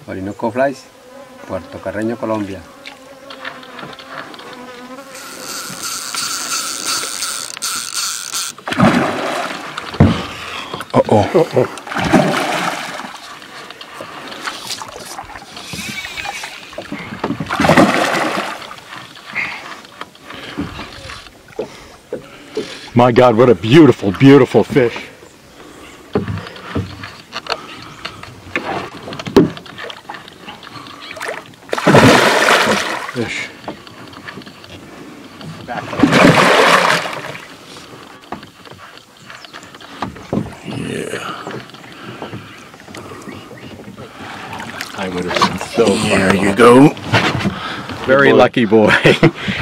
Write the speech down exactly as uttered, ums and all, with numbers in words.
Orinoco Flies, Puerto Carreño, Colombia. Uh-oh. Uh-oh. My God, what a beautiful, beautiful fish. Fish. Yeah. I would have been so far. There you go. Very lucky boy.